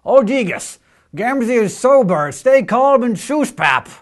Oh, Degas, Gamsey is sober. Stay calm and shoes pap.